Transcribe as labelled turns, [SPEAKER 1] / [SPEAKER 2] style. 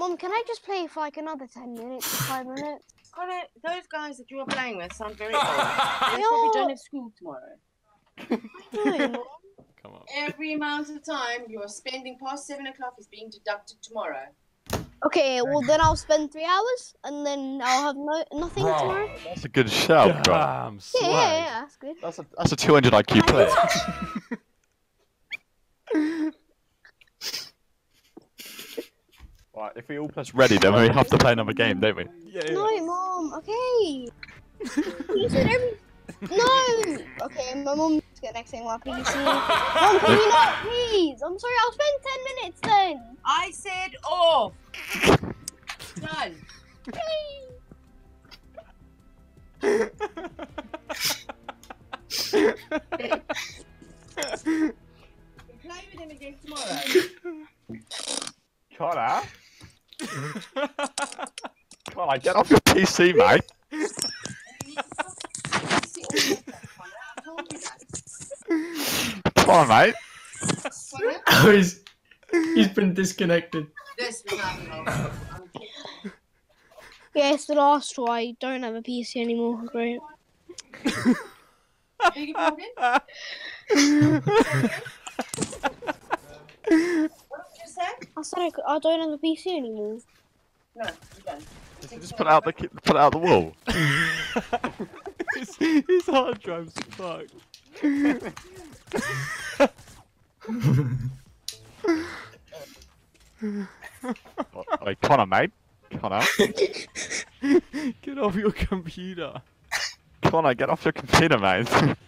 [SPEAKER 1] Mom, can I just play for like another 10 minutes or 5 minutes?
[SPEAKER 2] Connor, those guys that you are playing with sound very old. They probably don't have school tomorrow.
[SPEAKER 3] Come on.
[SPEAKER 2] Every amount of time you are spending past 7 o'clock is being deducted tomorrow.
[SPEAKER 1] Okay, well then I'll spend 3 hours and then I'll have nothing tomorrow.
[SPEAKER 3] That's a good shout, bro.
[SPEAKER 4] Damn,
[SPEAKER 1] Yeah, that's good.
[SPEAKER 3] That's a 200 IQ play. Right, if we all press ready, then we have to play another game, don't we?
[SPEAKER 4] Yeah.
[SPEAKER 1] No, Mom, okay. You said No! Okay, my mom's connecting my PC. Mom, can you not, please? I'm sorry, I'll spend 10 minutes then.
[SPEAKER 2] I said off! Done. We'll play with him again tomorrow.
[SPEAKER 3] Connor? Connor, get off your PC, mate. Come on, mate.
[SPEAKER 5] Oh, he's been disconnected.
[SPEAKER 2] This was happening.
[SPEAKER 1] Yeah, it's the last try. I don't have a PC anymore. Great.
[SPEAKER 2] Beg your pardon? What did you say?
[SPEAKER 1] I said I don't have a PC anymore.
[SPEAKER 2] No, you don't.
[SPEAKER 3] Just put it out the wall.
[SPEAKER 4] His hard drive's fucked.
[SPEAKER 3] Wait, Connor, mate. Connor.
[SPEAKER 4] Get off your computer.
[SPEAKER 3] Connor, get off your computer, mate.